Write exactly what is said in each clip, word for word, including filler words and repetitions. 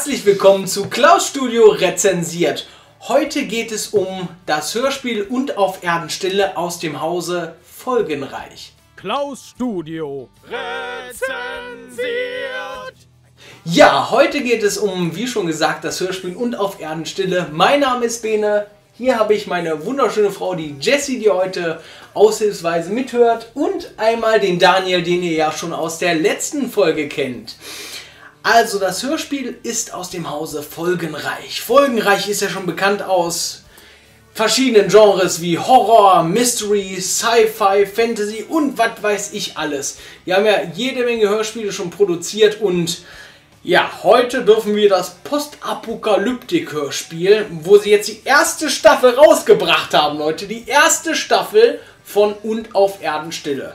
Herzlich willkommen zu Klaus Studio rezensiert. Heute geht es um das Hörspiel Und auf Erdenstille aus dem Hause Folgenreich. Klaus Studio rezensiert. Ja, heute geht es um, wie schon gesagt, das Hörspiel Und auf Erdenstille. Mein Name ist Bene. Hier habe ich meine wunderschöne Frau, die Jessie, die heute aushilfsweise mithört. Und einmal den Daniel, den ihr ja schon aus der letzten Folge kennt. Also das Hörspiel ist aus dem Hause Folgenreich. Folgenreich ist ja schon bekannt aus verschiedenen Genres wie Horror, Mystery, Sci-Fi, Fantasy und was weiß ich alles. Die haben ja jede Menge Hörspiele schon produziert und ja, heute dürfen wir das Postapokalyptik-Hörspiel, wo sie jetzt die erste Staffel rausgebracht haben, Leute. Die erste Staffel von Und auf Erdenstille.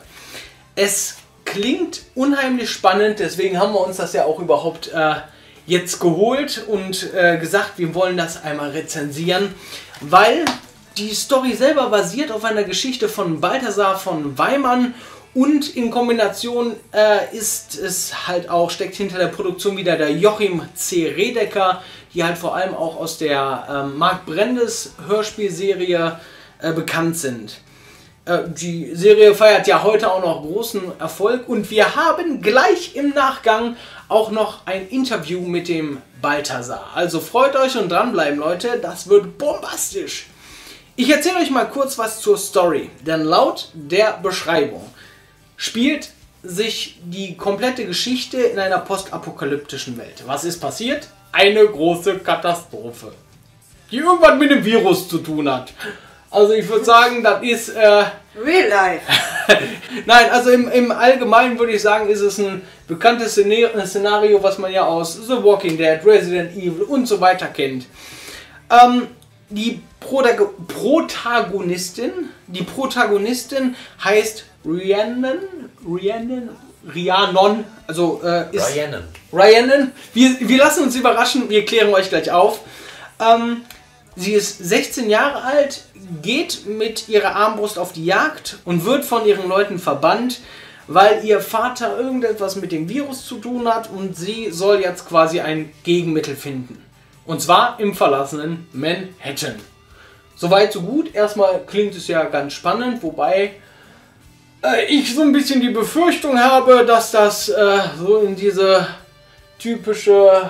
Es klingt unheimlich spannend, deswegen haben wir uns das ja auch überhaupt äh, jetzt geholt und äh, gesagt, wir wollen das einmal rezensieren, weil die Story selber basiert auf einer Geschichte von Balthasar von Weimann und in Kombination äh, ist es halt auch, steckt hinter der Produktion wieder der Joachim C. Redeker, die halt vor allem auch aus der äh, Mark Brendes Hörspielserie äh, bekannt sind. Die Serie feiert ja heute auch noch großen Erfolg und wir haben gleich im Nachgang auch noch ein Interview mit dem Balthasar. Also freut euch und dranbleiben, Leute, das wird bombastisch. Ich erzähle euch mal kurz was zur Story, denn laut der Beschreibung spielt sich die komplette Geschichte in einer postapokalyptischen Welt. Was ist passiert? Eine große Katastrophe, die irgendwas mit dem Virus zu tun hat. Also ich würde sagen, das ist... Äh, Real life. Nein, also im, im Allgemeinen würde ich sagen, ist es ein bekanntes Szenario, was man ja aus The Walking Dead, Resident Evil und so weiter kennt. Ähm, die Protag Protagonistin, die Protagonistin heißt Rhiannon, Rhiannon, Rhiannon, also äh, ist... Rhiannon. Rhiannon. Wir, wir lassen uns überraschen, wir klären euch gleich auf. Ähm, Sie ist sechzehn Jahre alt, geht mit ihrer Armbrust auf die Jagd und wird von ihren Leuten verbannt, weil ihr Vater irgendetwas mit dem Virus zu tun hat und sie soll jetzt quasi ein Gegenmittel finden. Und zwar im verlassenen Manhattan. Soweit so gut. Erstmal klingt es ja ganz spannend, wobei äh, ich so ein bisschen die Befürchtung habe, dass das äh, so in diese typische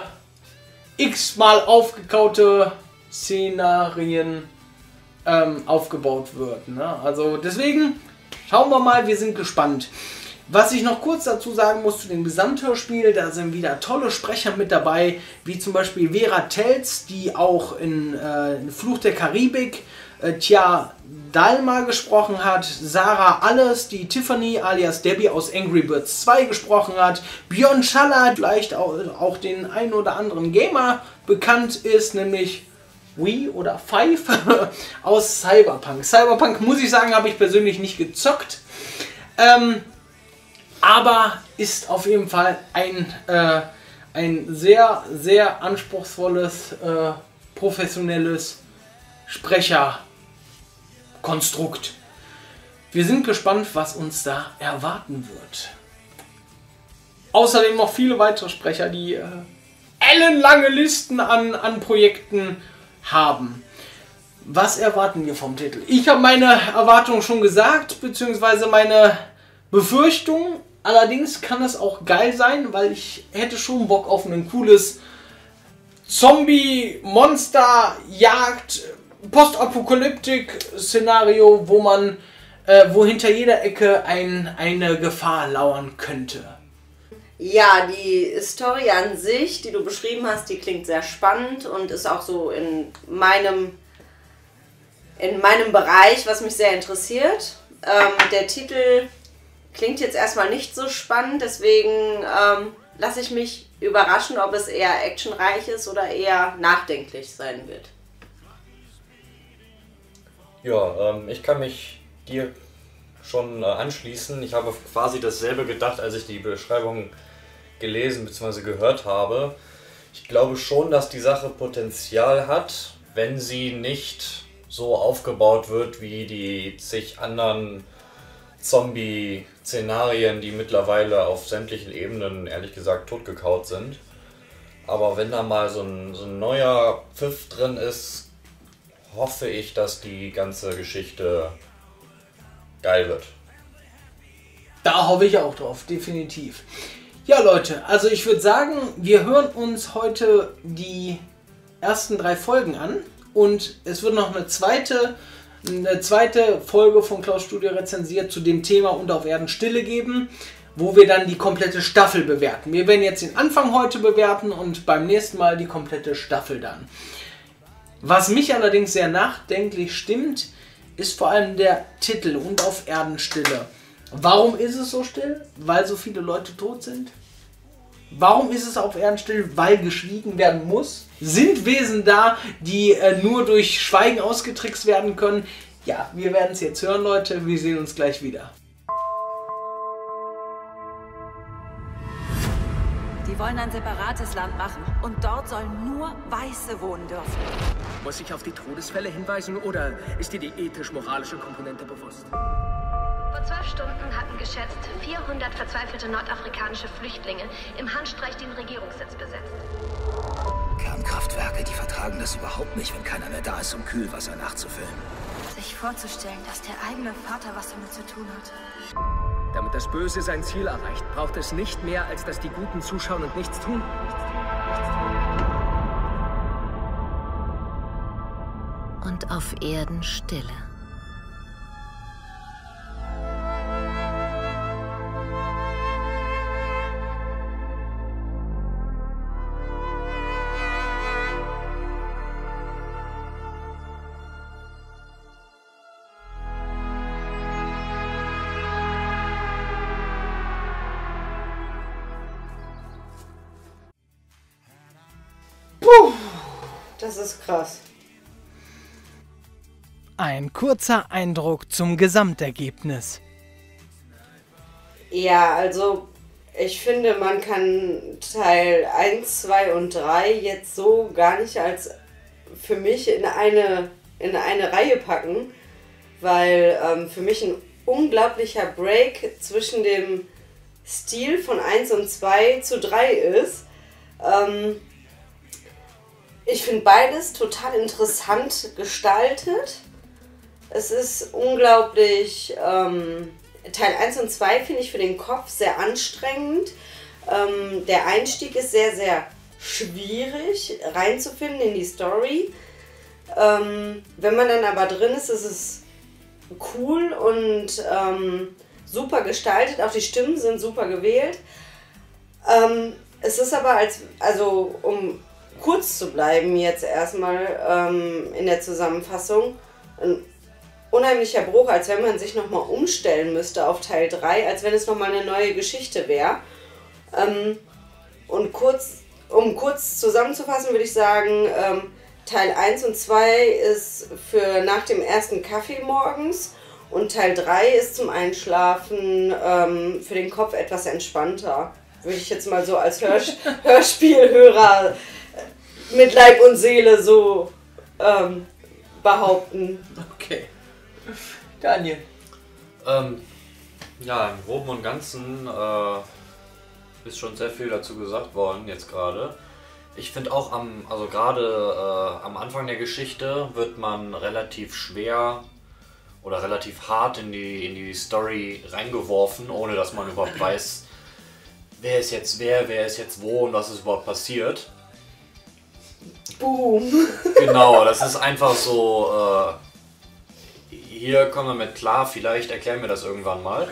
x-mal aufgekaute Szenarien ähm, aufgebaut wird. Ne? Also deswegen schauen wir mal, wir sind gespannt. Was ich noch kurz dazu sagen muss zu dem Gesamthörspiel, da sind wieder tolle Sprecher mit dabei, wie zum Beispiel Vera Telz, die auch in, äh, in Fluch der Karibik äh, Tja Dalma gesprochen hat, Sarah Alles, die Tiffany alias Debbie aus Angry Birds zwei gesprochen hat, Björn Schaller, vielleicht auch, auch den einen oder anderen Gamer bekannt ist, nämlich Wii oder Five aus Cyberpunk. Cyberpunk, muss ich sagen, habe ich persönlich nicht gezockt. Ähm, aber ist auf jeden Fall ein, äh, ein sehr, sehr anspruchsvolles, äh, professionelles Sprecherkonstrukt. Wir sind gespannt, was uns da erwarten wird. Außerdem noch viele weitere Sprecher, die äh, ellenlange Listen an, an Projekten haben. Was erwarten wir vom Titel? Ich habe meine Erwartungen schon gesagt, beziehungsweise meine Befürchtungen. Allerdings kann es auch geil sein, weil ich hätte schon Bock auf ein cooles Zombie-Monster-Jagd, Postapokalyptik-Szenario, wo man, äh, wo hinter jeder Ecke ein, eine Gefahr lauern könnte. Ja, die Story an sich, die du beschrieben hast, die klingt sehr spannend und ist auch so in meinem, in meinem Bereich, was mich sehr interessiert. Ähm, der Titel klingt jetzt erstmal nicht so spannend, deswegen ähm, lasse ich mich überraschen, ob es eher actionreich ist oder eher nachdenklich sein wird. Ja, ähm, ich kann mich dir schon äh, anschließen. Ich habe quasi dasselbe gedacht, als ich die Beschreibung gelesen bzw. gehört habe. Ich glaube schon, dass die Sache Potenzial hat, wenn sie nicht so aufgebaut wird wie die zig anderen Zombie-Szenarien, die mittlerweile auf sämtlichen Ebenen, ehrlich gesagt, totgekaut sind. Aber wenn da mal so ein, so ein neuer Pfiff drin ist, hoffe ich, dass die ganze Geschichte geil wird. Da hoffe ich auch drauf, definitiv. Ja Leute, also ich würde sagen, wir hören uns heute die ersten drei Folgen an und es wird noch eine zweite, eine zweite Folge von Klaus Studio rezensiert zu dem Thema Und auf Erden Stille geben, wo wir dann die komplette Staffel bewerten. Wir werden jetzt den Anfang heute bewerten und beim nächsten Mal die komplette Staffel dann. Was mich allerdings sehr nachdenklich stimmt, ist vor allem der Titel Und auf Erden Stille. Warum ist es so still? Weil so viele Leute tot sind? Warum ist es auf Erden still? Weil geschwiegen werden muss? Sind Wesen da, die äh, nur durch Schweigen ausgetrickst werden können? Ja, wir werden es jetzt hören, Leute. Wir sehen uns gleich wieder. Die wollen ein separates Land machen und dort sollen nur Weiße wohnen dürfen. Muss ich auf die Todesfälle hinweisen oder ist dir die ethisch-moralische Komponente bewusst? Vor zwölf Stunden hatten geschätzt vierhundert verzweifelte nordafrikanische Flüchtlinge im Handstreich den Regierungssitz besetzt. Kernkraftwerke, die vertragen das überhaupt nicht, wenn keiner mehr da ist, um Kühlwasser nachzufüllen. Sich vorzustellen, dass der eigene Vater was damit zu tun hat. Damit das Böse sein Ziel erreicht, braucht es nicht mehr, als dass die Guten zuschauen und nichts tun. Und auf Erden Stille. Das ist krass. Ein kurzer Eindruck zum Gesamtergebnis. Ja, also ich finde, man kann Teil eins, zwei und drei jetzt so gar nicht als für mich in eine, in eine Reihe packen, weil ähm, für mich ein unglaublicher Break zwischen dem Stil von eins und zwei zu drei ist. Ähm, Ich finde beides total interessant gestaltet. Es ist unglaublich, ähm, Teil eins und zwei finde ich für den Kopf sehr anstrengend. Ähm, der Einstieg ist sehr, sehr schwierig reinzufinden in die Story. Ähm, wenn man dann aber drin ist, ist es cool und ähm, super gestaltet. Auch die Stimmen sind super gewählt. Ähm, es ist aber, als, also um kurz zu bleiben jetzt erstmal ähm, in der Zusammenfassung, ein unheimlicher Bruch, als wenn man sich nochmal umstellen müsste auf Teil drei, als wenn es nochmal eine neue Geschichte wäre. Ähm, und kurz, um kurz zusammenzufassen, würde ich sagen, ähm, Teil eins und zwei ist für nach dem ersten Kaffee morgens und Teil drei ist zum Einschlafen ähm, für den Kopf etwas entspannter. Würde ich jetzt mal so als Hörs Hörspielhörer mit Leib und Seele so ähm, behaupten. Okay. Daniel. Ähm, ja, im Groben und Ganzen äh, ist schon sehr viel dazu gesagt worden jetzt gerade. Ich finde auch am, also gerade äh, am Anfang der Geschichte wird man relativ schwer oder relativ hart in die, in die Story reingeworfen, ohne dass man überhaupt weiß, wer ist jetzt wer, wer ist jetzt wo und was ist überhaupt passiert. Boom. Genau, das ist einfach so, äh, hier kommen wir mit klar, vielleicht erklären wir das irgendwann mal.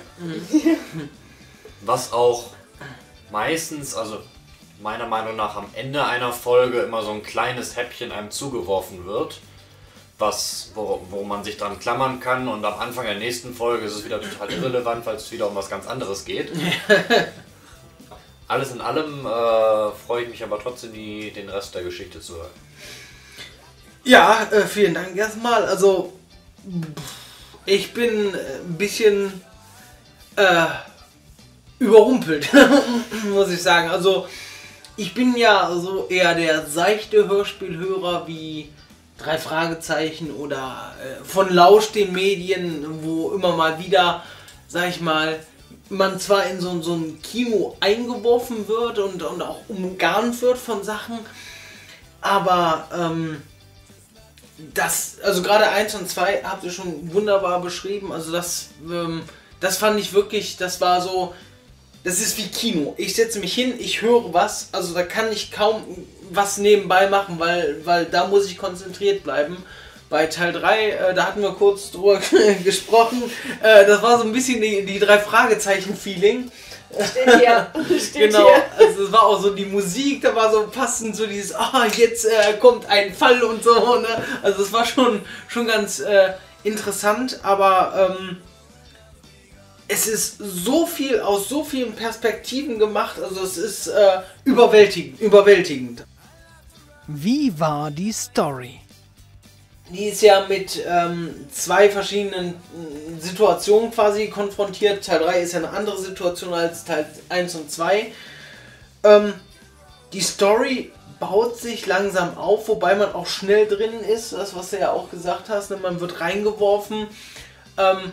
Was auch meistens, also meiner Meinung nach am Ende einer Folge immer so ein kleines Häppchen einem zugeworfen wird, was, wo, wo man sich dran klammern kann, und am Anfang der nächsten Folge ist es wieder total irrelevant, weil es wieder um was ganz anderes geht. Alles in allem äh, freue ich mich aber trotzdem, die, den Rest der Geschichte zu hören. Ja, äh, vielen Dank erstmal. Also, ich bin ein bisschen äh, überrumpelt, muss ich sagen. Also, ich bin ja so eher der seichte Hörspielhörer wie Drei Fragezeichen oder äh, von Lausch den Medien, wo immer mal wieder, sag ich mal, man zwar in so, so ein Kino eingeworfen wird und, und auch umgarnt wird von Sachen, aber ähm, das, also gerade eins und zwei habt ihr schon wunderbar beschrieben, also das, ähm, das fand ich wirklich, das war so, das ist wie Kino. Ich setze mich hin, ich höre was, also da kann ich kaum was nebenbei machen, weil, weil da muss ich konzentriert bleiben. Bei Teil drei, äh, da hatten wir kurz drüber gesprochen, äh, das war so ein bisschen die, die drei Fragezeichen-Feeling. Steht hier. Steht genau, hier. also es war auch so die Musik, da war so passend so dieses, ah, oh, jetzt äh, kommt ein Fall und so, ne? Also es war schon, schon ganz äh, interessant, aber ähm, es ist so viel aus so vielen Perspektiven gemacht, also es ist äh, überwältigend, überwältigend. Wie war die Story? Die ist ja mit ähm, zwei verschiedenen äh, Situationen quasi konfrontiert. Teil drei ist ja eine andere Situation als Teil eins und zwei. Ähm, die Story baut sich langsam auf, wobei man auch schnell drin ist, das was du ja auch gesagt hast, ne? Man wird reingeworfen. Ähm,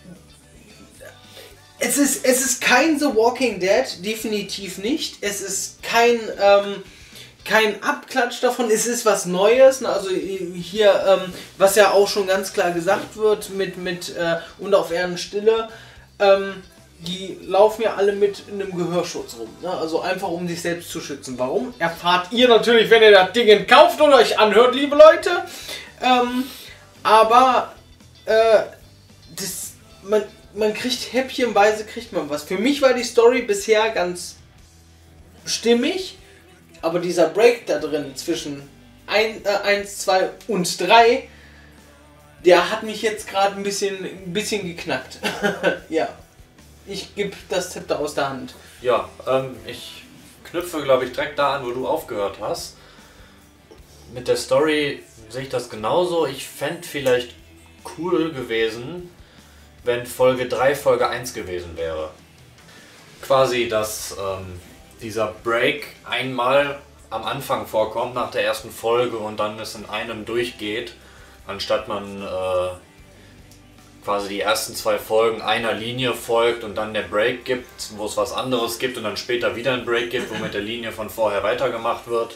es, ist, es ist kein The Walking Dead, definitiv nicht. Es ist kein... Ähm, Kein Abklatsch davon, es ist was Neues, also hier, ähm, was ja auch schon ganz klar gesagt wird, mit, mit äh, und auf Erden Stille, ähm, die laufen ja alle mit einem Gehörschutz rum, ne? Also einfach um sich selbst zu schützen. Warum? Erfahrt ihr natürlich, wenn ihr das Ding kauft und euch anhört, liebe Leute, ähm, aber äh, das, man, man kriegt häppchenweise, kriegt man was. Für mich war die Story bisher ganz stimmig. Aber dieser Break da drin zwischen eins, zwei und drei, der hat mich jetzt gerade ein bisschen, ein bisschen geknackt. Ja, ich gebe das Zepter aus der Hand. Ja, ähm, ich knüpfe, glaube ich, direkt da an, wo du aufgehört hast. Mit der Story sehe ich das genauso. Ich fände vielleicht cool gewesen, wenn Folge drei Folge eins gewesen wäre. Quasi, dass... Ähm, dieser Break einmal am Anfang vorkommt, nach der ersten Folge und dann es in einem durchgeht, anstatt man äh, quasi die ersten zwei Folgen einer Linie folgt und dann der Break gibt, wo es was anderes gibt und dann später wieder ein Break gibt, wo mit der Linie von vorher weitergemacht wird.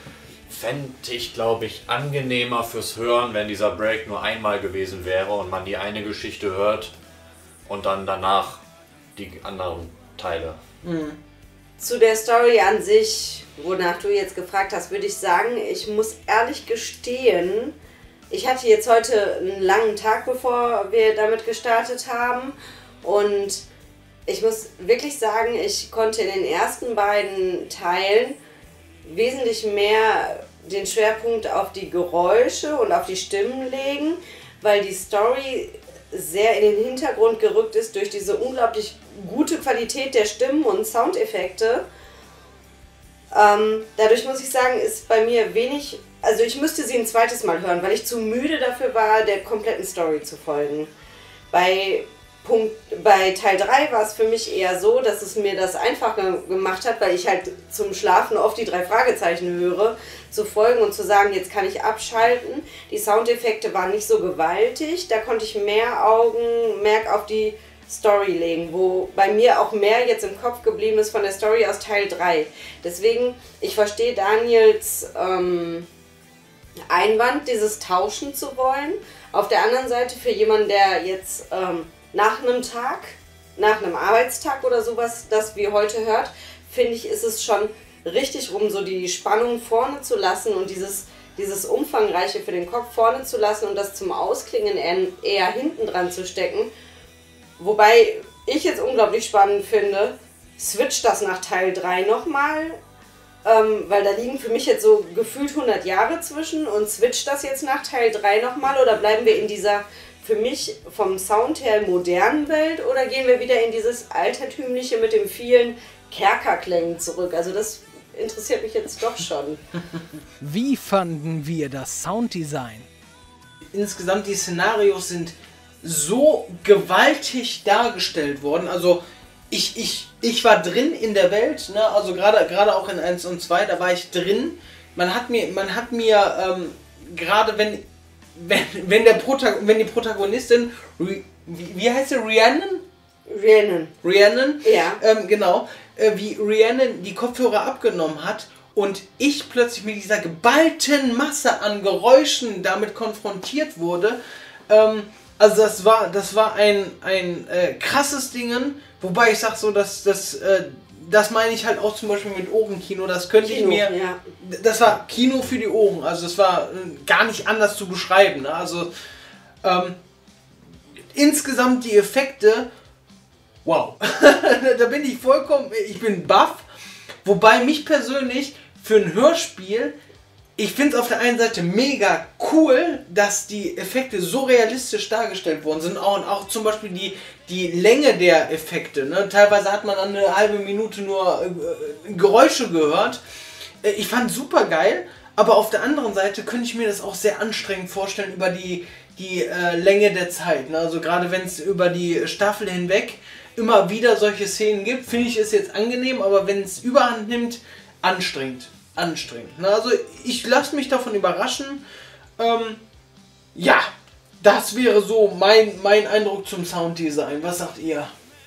Fände ich, glaube ich, angenehmer fürs Hören, wenn dieser Break nur einmal gewesen wäre und man die eine Geschichte hört und dann danach die anderen Teile. Mhm. Zu der Story an sich, wonach du jetzt gefragt hast, würde ich sagen, ich muss ehrlich gestehen, ich hatte jetzt heute einen langen Tag, bevor wir damit gestartet haben und ich muss wirklich sagen, ich konnte in den ersten beiden Teilen wesentlich mehr den Schwerpunkt auf die Geräusche und auf die Stimmen legen, weil die Story sehr in den Hintergrund gerückt ist durch diese unglaublich gute Qualität der Stimmen und Soundeffekte. Ähm, dadurch muss ich sagen, ist bei mir wenig, also ich müsste sie ein zweites Mal hören, weil ich zu müde dafür war, der kompletten Story zu folgen. Bei, Punkt, bei Teil drei war es für mich eher so, dass es mir das einfacher gemacht hat, weil ich halt zum Schlafen oft die drei Fragezeichen höre, zu folgen und zu sagen, jetzt kann ich abschalten. Die Soundeffekte waren nicht so gewaltig, da konnte ich mehr Augenmerk auf die Story legen, wo bei mir auch mehr jetzt im Kopf geblieben ist von der Story aus Teil drei. Deswegen, ich verstehe Daniels ähm, Einwand, dieses tauschen zu wollen. Auf der anderen Seite für jemanden, der jetzt ähm, nach einem Tag, nach einem Arbeitstag oder sowas, das wie heute hört, finde ich, ist es schon richtig rum, so die Spannung vorne zu lassen und dieses, dieses Umfangreiche für den Kopf vorne zu lassen und das zum Ausklingen eher, eher hinten dran zu stecken. Wobei ich jetzt unglaublich spannend finde, switcht das nach Teil drei nochmal, ähm, weil da liegen für mich jetzt so gefühlt hundert Jahre zwischen und switcht das jetzt nach Teil drei nochmal oder bleiben wir in dieser für mich vom Sound her modernen Welt oder gehen wir wieder in dieses altertümliche mit den vielen Kerkerklängen zurück? Also das interessiert mich jetzt doch schon. Wie fanden wir das Sounddesign? Insgesamt die Szenarios sind so gewaltig dargestellt worden. Also ich, ich, ich war drin in der Welt, ne? Also gerade gerade auch in eins und zwei, da war ich drin. Man hat mir, man hat mir ähm, gerade wenn, wenn, wenn, der Protag wenn die Protagonistin, wie, wie heißt sie, Rhiannon? Rhiannon. Rhiannon, Ja. ähm, genau, äh, wie Rhiannon die Kopfhörer abgenommen hat und ich plötzlich mit dieser geballten Masse an Geräuschen damit konfrontiert wurde. Ähm, also das war, das war ein, ein äh, krasses Ding, wobei ich sag so, dass das, äh, das meine ich halt auch zum Beispiel mit Ohrenkino, das könnte Kino, ich mir, ja. das war Kino für die Ohren, also das war äh, gar nicht anders zu beschreiben, ne? Also ähm, insgesamt die Effekte, wow, da bin ich vollkommen, ich bin baff, wobei mich persönlich für ein Hörspiel, ich finde es auf der einen Seite mega cool, dass die Effekte so realistisch dargestellt worden sind, auch, und auch zum Beispiel die, die Länge der Effekte, ne? Teilweise hat man dann eine halbe Minute nur äh, Geräusche gehört, äh, ich fand es super geil, aber auf der anderen Seite könnte ich mir das auch sehr anstrengend vorstellen über die, die äh, Länge der Zeit, ne? Also gerade wenn es über die Staffel hinweg immer wieder solche Szenen gibt, finde ich es jetzt angenehm, aber wenn es Überhand nimmt, anstrengend. Anstrengend. Ne? Also ich lasse mich davon überraschen. Ähm, ja, das wäre so mein, mein Eindruck zum Sounddesign. Was sagt ihr?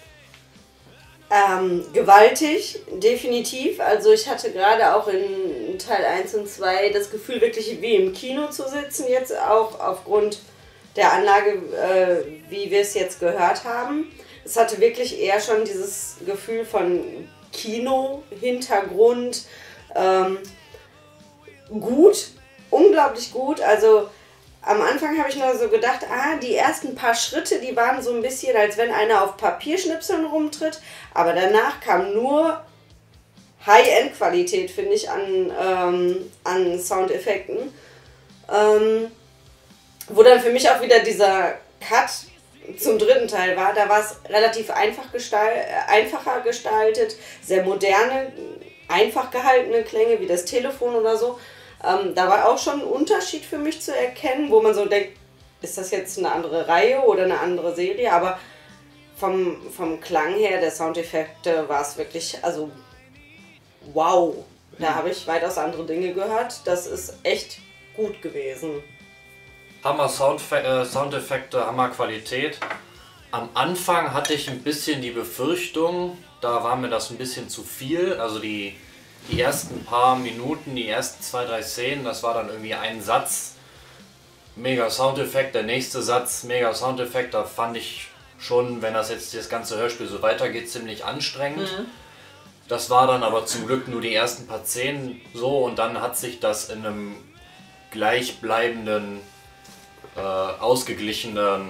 Ähm, gewaltig, definitiv. Also ich hatte gerade auch in Teil eins und zwei das Gefühl, wirklich wie im Kino zu sitzen, jetzt auch aufgrund der Anlage, äh, wie wir es jetzt gehört haben. Es hatte wirklich eher schon dieses Gefühl von Kino, Hintergrund, ähm, gut, unglaublich gut. Also am Anfang habe ich nur so gedacht, ah, die ersten paar Schritte, die waren so ein bisschen, als wenn einer auf Papierschnipseln rumtritt. Aber danach kam nur High-End-Qualität, finde ich, an, ähm, an Soundeffekten. Ähm, wo dann für mich auch wieder dieser Cut zum dritten Teil war. Da war es relativ einfach gestalt, äh, einfacher gestaltet, sehr moderne, einfach gehaltene Klänge wie das Telefon oder so. Ähm, da war auch schon ein Unterschied für mich zu erkennen, wo man so denkt, ist das jetzt eine andere Reihe oder eine andere Serie, aber vom, vom Klang her der Soundeffekte war es wirklich, also wow, da habe ich weitaus andere Dinge gehört. Das ist echt gut gewesen. Hammer Soundfe äh, Soundeffekte, Hammer Qualität. Am Anfang hatte ich ein bisschen die Befürchtung, da war mir das ein bisschen zu viel. Also die, die ersten paar Minuten, die ersten zwei, drei Szenen, das war dann irgendwie ein Satz, mega Soundeffekt, der nächste Satz, mega Soundeffekt. Da fand ich schon, wenn das jetzt das ganze Hörspiel so weitergeht, ziemlich anstrengend. Mhm. Das war dann aber zum Glück nur die ersten paar Szenen so und dann hat sich das in einem gleichbleibenden, äh, ausgeglichenen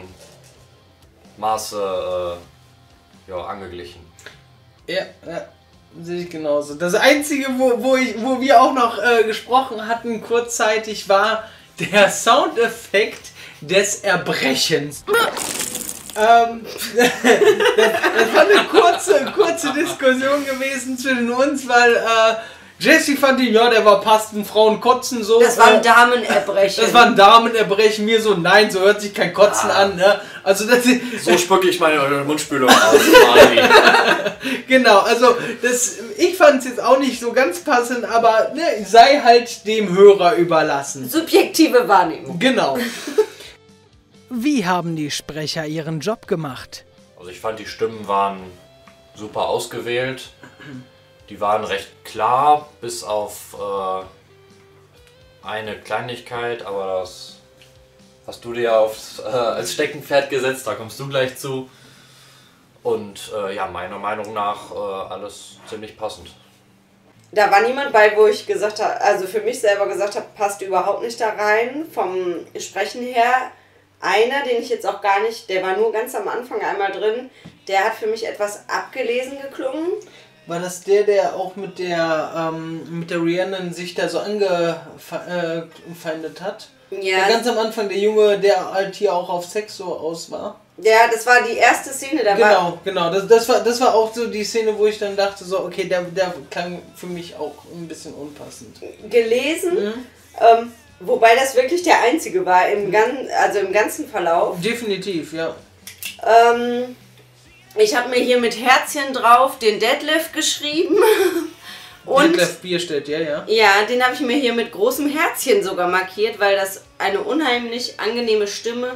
Maße äh, ja, angeglichen. Ja, ja, sehe ich genauso. Das Einzige, wo, wo, ich, wo wir auch noch äh, gesprochen hatten kurzzeitig, war der Soundeffekt des Erbrechens. ähm, das, das war eine kurze, kurze Diskussion gewesen zwischen uns, weil äh, Jesse fand ihn, ja, der war passend, Frauen kotzen so. Das war ein äh, Damenerbrechen. Das war ein Damenerbrechen, mir so, nein, so hört sich kein Kotzen ah. an. Ne? Also das, so spucke ich meine Mundspülung aus. Genau, also das, ich fand es jetzt auch nicht so ganz passend, aber ne, sei halt dem Hörer überlassen. Subjektive Wahrnehmung. Genau. Wie haben die Sprecher ihren Job gemacht? Also ich fand, die Stimmen waren super ausgewählt. Die waren recht klar, bis auf äh, eine Kleinigkeit, aber das hast du dir aufs, äh, als Steckenpferd gesetzt, da kommst du gleich zu. Und äh, ja, meiner Meinung nach äh, alles ziemlich passend. Da war niemand bei, wo ich gesagt habe, also für mich selber gesagt habe, passt überhaupt nicht da rein, vom Sprechen her. Einer, den ich jetzt auch gar nicht, der war nur ganz am Anfang einmal drin, der hat für mich etwas abgelesen geklungen. War das der, der auch mit der ähm, mit der Rhiannon sich da so angefeindet hat? Ja. Der ganz am Anfang, der Junge, der halt hier auch auf Sex so aus war. Ja, das war die erste Szene. Da genau, war genau. Das, das, war, das war auch so die Szene, wo ich dann dachte, so okay, der, der klang für mich auch ein bisschen unpassend. Gelesen, mhm. ähm, wobei das wirklich der einzige war, im, gan also im ganzen Verlauf. Definitiv, ja. Ähm... Ich habe mir hier mit Herzchen drauf den Detlef geschrieben. Und Detlef Bierstedt, ja, ja. Ja, den habe ich mir hier mit großem Herzchen sogar markiert, weil das eine unheimlich angenehme Stimme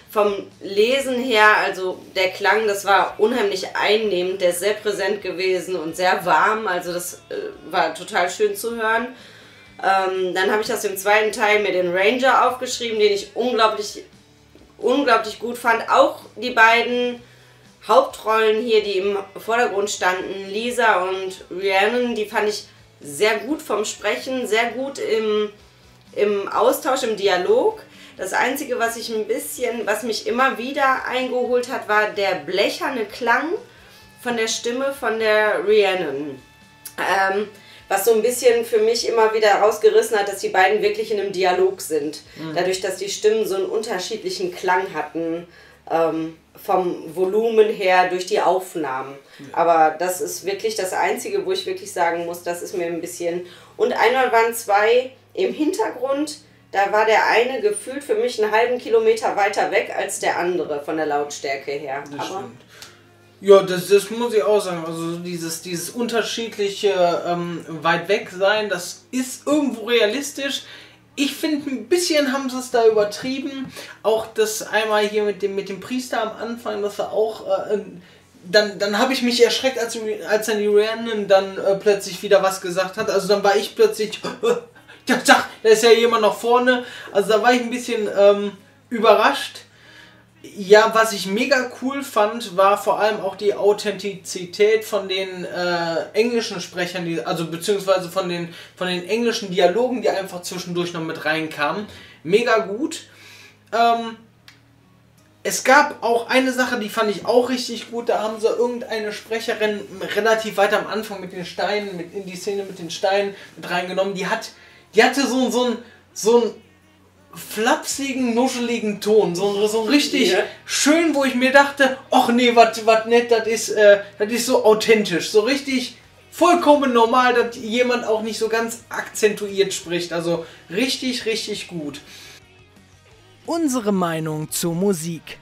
vom Lesen her, also der Klang, das war unheimlich einnehmend, der ist sehr präsent gewesen und sehr warm, also das äh, war total schön zu hören. Ähm, dann habe ich aus dem zweiten Teil mir den Ranger aufgeschrieben, den ich unglaublich, unglaublich gut fand. Auch die beiden Hauptrollen hier, die im Vordergrund standen, Lisa und Rhiannon, die fand ich sehr gut vom Sprechen, sehr gut im, im Austausch, im Dialog. Das Einzige, was ich ein bisschen, was mich immer wieder eingeholt hat, war der blecherne Klang von der Stimme von der Rhiannon. Ähm, was so ein bisschen für mich immer wieder rausgerissen hat, dass die beiden wirklich in einem Dialog sind. Mhm. Dadurch, dass die Stimmen so einen unterschiedlichen Klang hatten, ähm, vom Volumen her, durch die Aufnahmen. Mhm. Aber das ist wirklich das Einzige, wo ich wirklich sagen muss, das ist mir ein bisschen... Und einmal waren zwei im Hintergrund. Da war der eine gefühlt für mich einen halben Kilometer weiter weg als der andere von der Lautstärke her. Das Aber stimmt. Ja, das, das muss ich auch sagen. Also dieses, dieses unterschiedliche ähm, weit weg sein, das ist irgendwo realistisch. Ich finde, ein bisschen haben sie es da übertrieben. Auch das einmal hier mit dem, mit dem Priester am Anfang, dass er auch... Äh, dann dann habe ich mich erschreckt, als, als dann die Rhiannon dann äh, plötzlich wieder was gesagt hat. Also dann war ich plötzlich... Ja, da ist ja jemand nach vorne. Also da war ich ein bisschen ähm, überrascht. Ja, was ich mega cool fand, war vor allem auch die Authentizität von den äh, englischen Sprechern, die, also beziehungsweise von den, von den englischen Dialogen, die einfach zwischendurch noch mit reinkamen. Mega gut. Ähm, es gab auch eine Sache, die fand ich auch richtig gut. Da haben sie irgendeine Sprecherin relativ weit am Anfang mit den Steinen, mit in die Szene mit den Steinen mit reingenommen. Die hat Die hatte so, so, ein, so einen flapsigen, nuscheligen Ton. So, so richtig yeah. schön, wo ich mir dachte, ach nee, was nett, das ist, äh, das ist so authentisch. So richtig vollkommen normal, dass jemand auch nicht so ganz akzentuiert spricht. Also richtig, richtig gut. Unsere Meinung zur Musik.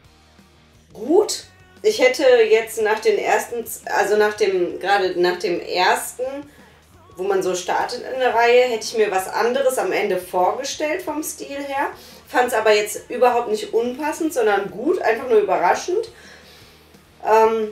Gut. Ich hätte jetzt nach den ersten, also nach dem, gerade nach dem ersten... wo man so startet in der Reihe, hätte ich mir was anderes am Ende vorgestellt vom Stil her. Fand es aber jetzt überhaupt nicht unpassend, sondern gut, einfach nur überraschend. Ähm,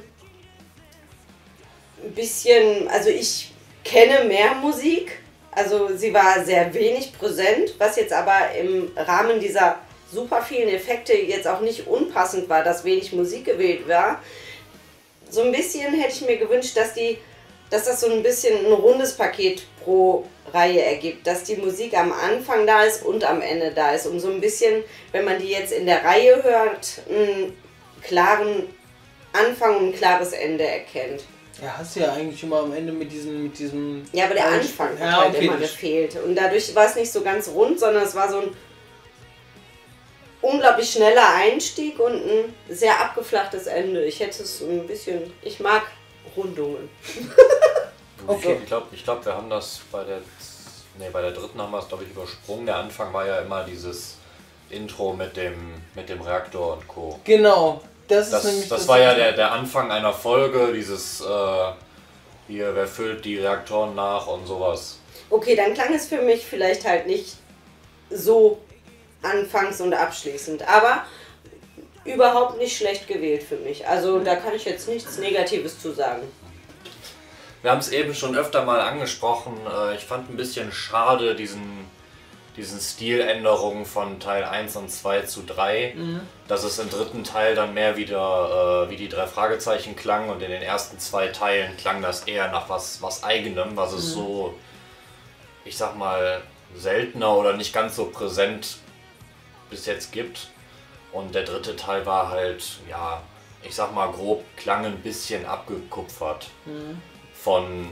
ein bisschen, also ich kenne mehr Musik, also sie war sehr wenig präsent, was jetzt aber im Rahmen dieser super vielen Effekte jetzt auch nicht unpassend war, dass wenig Musik gewählt war. So ein bisschen hätte ich mir gewünscht, dass die dass das so ein bisschen ein rundes Paket pro Reihe ergibt, dass die Musik am Anfang da ist und am Ende da ist, um so ein bisschen, wenn man die jetzt in der Reihe hört, einen klaren Anfang und ein klares Ende erkennt. Ja, hast du ja eigentlich immer am Ende mit diesem... Mit diesem ja, aber der Anfang hat ja, halt okay, immer gefehlt. Und dadurch war es nicht so ganz rund, sondern es war so ein unglaublich schneller Einstieg und ein sehr abgeflachtes Ende. Ich hätte es ein bisschen... Ich mag Rundungen. Okay. Ich glaube, ich glaub, wir haben das bei der, nee, bei der dritten haben wir es, glaube ich, übersprungen. Der Anfang war ja immer dieses Intro mit dem, mit dem Reaktor und Co. Genau. Das, das, ist nämlich das, das war ja der, der Anfang einer Folge, dieses, äh, hier, wer füllt die Reaktoren nach und sowas. Okay, dann klang es für mich vielleicht halt nicht so anfangs und abschließend, aber überhaupt nicht schlecht gewählt für mich. Also da kann ich jetzt nichts Negatives zu sagen. Wir haben es eben schon öfter mal angesprochen. Ich fand ein bisschen schade diesen, diesen Stiländerungen von Teil eins und zwei zu drei. Mhm. Dass es im dritten Teil dann mehr wieder äh, wie die drei Fragezeichen klang und in den ersten zwei Teilen klang das eher nach was, was Eigenem, was es mhm. so, ich sag mal, seltener oder nicht ganz so präsent bis jetzt gibt. Und der dritte Teil war halt, ja, ich sag mal grob, klang ein bisschen abgekupfert mhm. von...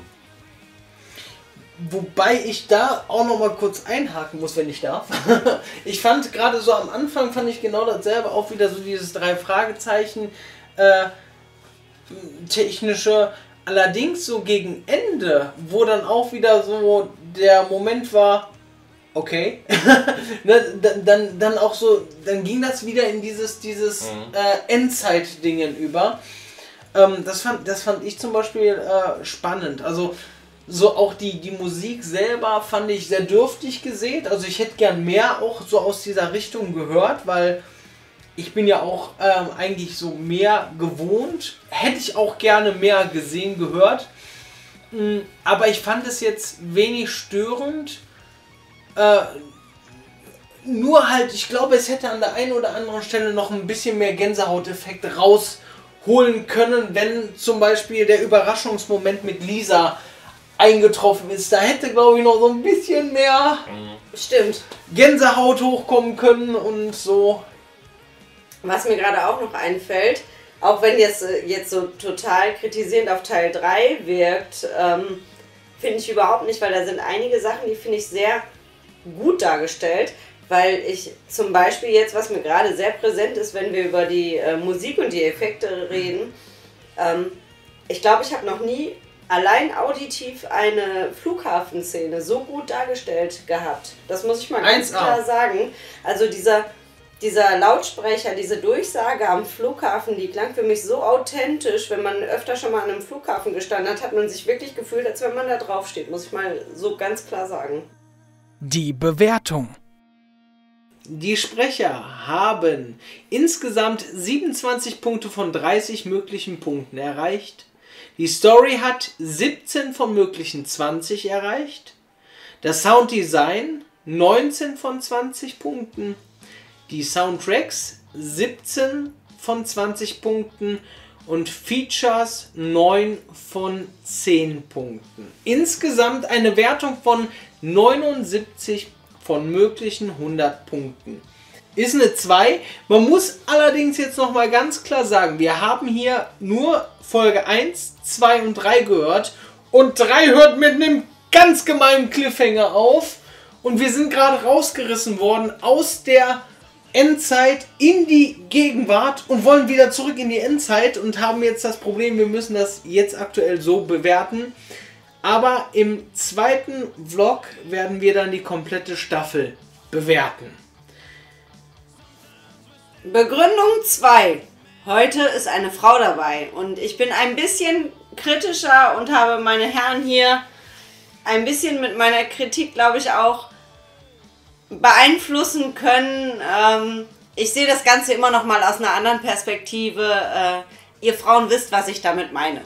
Wobei ich da auch noch mal kurz einhaken muss, wenn ich darf. Ich fand gerade so am Anfang, fand ich genau dasselbe, auch wieder so dieses drei Fragezeichen äh, technische. Allerdings so gegen Ende, wo dann auch wieder so der Moment war, okay, ne, dann, dann auch so, dann ging das wieder in dieses, dieses mhm. äh, Endzeit-Dingen über. Ähm, das, fand, das fand ich zum Beispiel äh, spannend. Also so auch die, die Musik selber fand ich sehr dürftig gesät. Also ich hätte gern mehr auch so aus dieser Richtung gehört, weil ich bin ja auch ähm, eigentlich so mehr gewohnt. Hätte ich auch gerne mehr gesehen, gehört. Mm, aber ich fand es jetzt wenig störend. Äh, nur halt, ich glaube, es hätte an der einen oder anderen Stelle noch ein bisschen mehr Gänsehauteffekt rausholen können, wenn zum Beispiel der Überraschungsmoment mit Lisa eingetroffen ist. Da hätte, glaube ich, noch so ein bisschen mehr Stimmt. Gänsehaut hochkommen können und so. Was mir gerade auch noch einfällt, auch wenn jetzt, jetzt so total kritisierend auf Teil drei wirkt, ähm, finde ich überhaupt nicht, weil da sind einige Sachen, die finde ich sehr gut dargestellt, weil ich zum Beispiel jetzt, was mir gerade sehr präsent ist, wenn wir über die äh, Musik und die Effekte reden, ähm, ich glaube, ich habe noch nie allein auditiv eine Flughafenszene so gut dargestellt gehabt. Das muss ich mal ganz klar sagen. Also dieser, dieser Lautsprecher, diese Durchsage am Flughafen, die klang für mich so authentisch. Wenn man öfter schon mal an einem Flughafen gestanden hat, hat man sich wirklich gefühlt, als wenn man da drauf steht. Muss ich mal so ganz klar sagen. Die Bewertung. Die Sprecher haben insgesamt siebenundzwanzig Punkte von dreißig möglichen Punkten erreicht. Die Story hat siebzehn von möglichen zwanzig erreicht. Das Sounddesign neunzehn von zwanzig Punkten. Die Soundtracks siebzehn von zwanzig Punkten und Features neun von zehn Punkten. Insgesamt eine Wertung von neunundsiebzig von möglichen hundert Punkten. Ist eine zwei. Man muss allerdings jetzt nochmal ganz klar sagen, wir haben hier nur Folge eins, zwei und drei gehört und drei hört mit einem ganz gemeinen Cliffhanger auf und wir sind gerade rausgerissen worden aus der Endzeit in die Gegenwart und wollen wieder zurück in die Endzeit und haben jetzt das Problem, wir müssen das jetzt aktuell so bewerten. Aber im zweiten Vlog werden wir dann die komplette Staffel bewerten. Begründung zwei. Heute ist eine Frau dabei und ich bin ein bisschen kritischer und habe meine Herren hier ein bisschen mit meiner Kritik, glaube ich, auch beeinflussen können. Ähm, ich sehe das Ganze immer noch mal aus einer anderen Perspektive. Äh, ihr Frauen wisst, was ich damit meine.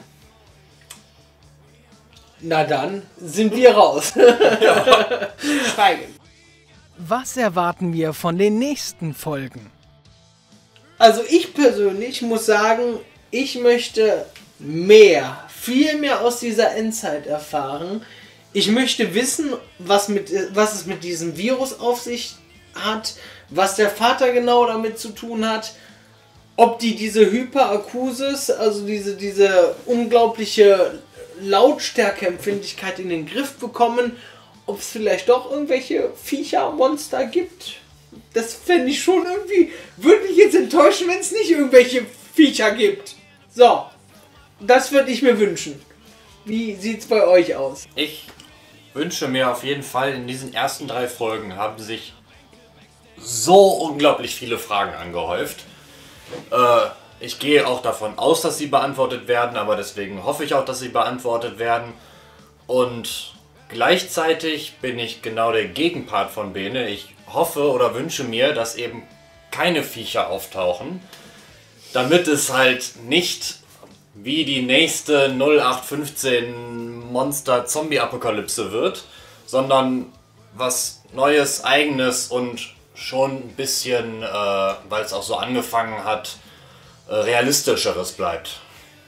Na dann sind wir raus. Ja. Schweigen. Was erwarten wir von den nächsten Folgen? Also ich persönlich muss sagen, ich möchte mehr, viel mehr aus dieser Endzeit erfahren. Ich möchte wissen, was, mit, was es mit diesem Virus auf sich hat, was der Vater genau damit zu tun hat, ob die diese Hyperakusis, also diese, diese unglaubliche Lautstärkeempfindlichkeit in den Griff bekommen, ob es vielleicht doch irgendwelche Viecher, Monster gibt. Das fände ich schon irgendwie, würde mich jetzt enttäuschen, wenn es nicht irgendwelche Viecher gibt. So, das würde ich mir wünschen. Wie sieht es bei euch aus? Ich wünsche mir auf jeden Fall, in diesen ersten drei Folgen haben sich so unglaublich viele Fragen angehäuft. Äh, ich gehe auch davon aus, dass sie beantwortet werden, aber deswegen hoffe ich auch, dass sie beantwortet werden. Und gleichzeitig bin ich genau der Gegenpart von Bene. Ich hoffe oder wünsche mir, dass eben keine Viecher auftauchen, damit es halt nicht wie die nächste null acht fünfzehn Monster-Zombie-Apokalypse wird, sondern was Neues, Eigenes und schon ein bisschen, äh, weil es auch so angefangen hat, äh, realistischeres bleibt.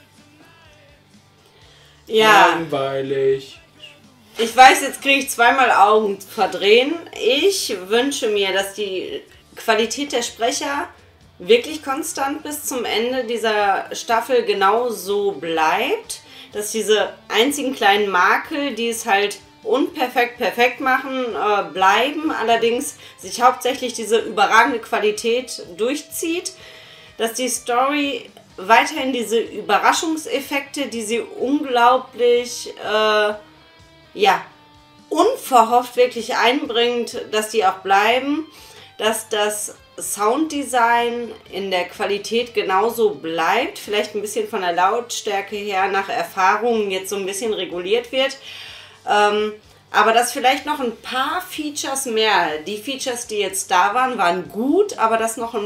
Ja. Langweilig. Ich weiß, jetzt kriege ich zweimal Augen verdrehen. Ich wünsche mir, dass die Qualität der Sprecher wirklich konstant bis zum Ende dieser Staffel genau so bleibt. Dass diese einzigen kleinen Makel, die es halt unperfekt perfekt machen, äh, bleiben. Allerdings sich hauptsächlich diese überragende Qualität durchzieht. Dass die Story weiterhin diese Überraschungseffekte, die sie unglaublich äh, ja, unverhofft wirklich einbringt, dass die auch bleiben, dass das Sounddesign in der Qualität genauso bleibt, vielleicht ein bisschen von der Lautstärke her nach Erfahrungen jetzt so ein bisschen reguliert wird, ähm, aber dass vielleicht noch ein paar Features mehr, die Features, die jetzt da waren, waren gut, aber dass noch ein